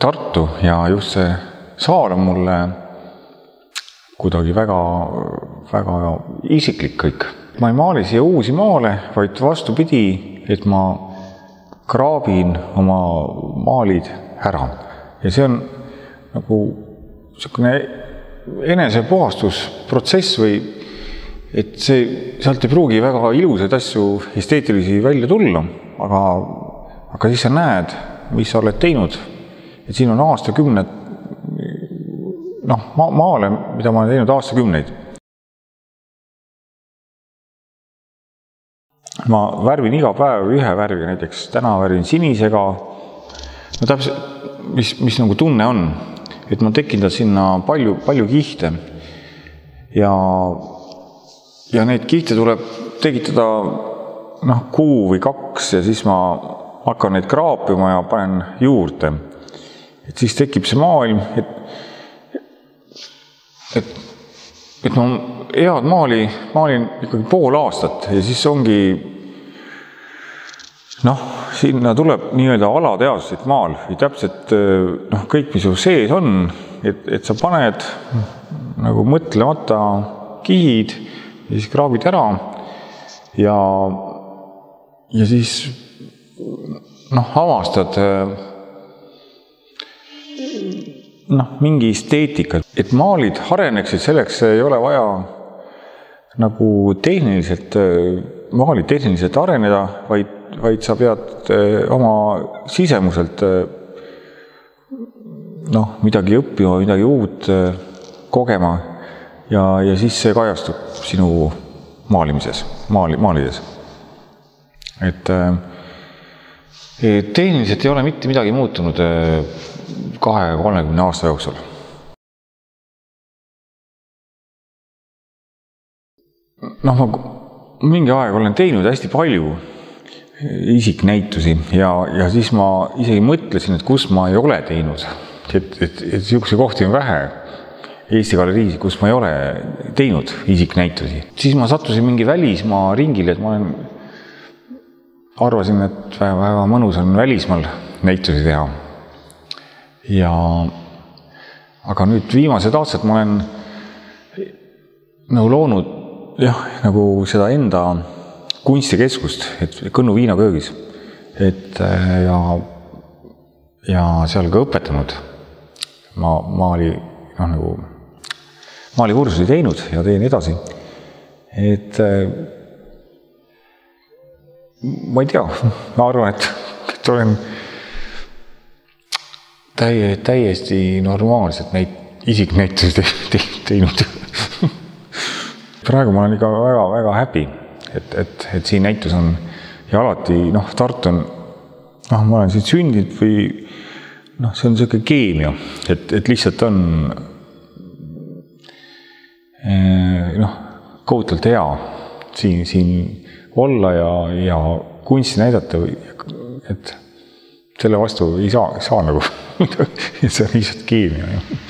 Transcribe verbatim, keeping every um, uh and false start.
Tartu ja just see saar on mulle kuidagi väga, väga isiklik kõik. Ma ei maali siia uusi maale, vaid vastupidi, et ma kraabin oma maalid ära. Ja see on nagu selline enesepuhastusprotsess või et see, sealt ei pruugi väga ilusaid asju esteetilisi välja tulla, aga, aga siis sa näed, mis sa oled teinud. Et siin on aastakümned, noh, ma maale, mida ma olen teinud aastakümneid. Ma värvin iga päev ühe värviga, näiteks täna värvin sinisega. No täpselt, mis, mis nagu tunne on, et ma tekitan sinna palju, palju kihte ja, ja neid kihte tuleb tekitada noh, kuu või kaks ja siis ma hakkan neid kraapima ja panen juurde. Et siis tekib see maailm, et, et, et ma head maali, maalin ikkagi pool aastat ja siis ongi noh, sinna tuleb nii-öelda alateaduslik maal või täpselt noh, kõik, mis su sees on, et, et sa paned nagu mõtlemata kihid ja siis kraabid ära ja, ja siis noh, avastad noh, mingi esteetika, et maalid areneksid, selleks ei ole vaja nagu tehniliselt, maalid tehniliselt areneda, vaid, vaid sa pead oma sisemuselt noh, midagi õppima, midagi uut kogema ja, ja siis see kajastub sinu maalimises, maali, maalides. Et tehniliselt ei ole mitte midagi muutunud kahe kolmekümne aasta jooksul. Noh, ma mingi aeg olen teinud hästi palju isiknäitusi ja, ja siis ma isegi mõtlesin, et kus ma ei ole teinud. Et, et, et sihukese kohti on vähe Eesti galeriisi, kus ma ei ole teinud isiknäitusi. Siis ma sattusin mingi välismaa ringile, et ma olen, arvasin, et väga, väga mõnus on välismaal näitusi teha. Ja, aga nüüd viimased aastad ma olen nagu loonud jah, nagu seda enda kunstikeskust, et Kõnnu viinaköögis, et ja, ja seal ka õpetanud. Ma, ma oli noh, nagu maali kursusi teinud ja teen edasi. Et ma ei tea, ma arvan, et, et olen täie, täiesti normaalselt neid isiknäitusi te, te, teinud. Praegu ma olen ikka väga, väga happy, et, et, et siin näitus on ja alati, noh, Tartu on, noh, ma olen siin sündinud või noh, see on selline keemia, et, et lihtsalt on noh, kohutavalt hea siin, siin olla ja, ja kunsti näidata, et selle vastu ei saa, ei saa nagu, see on lihtsalt keemia.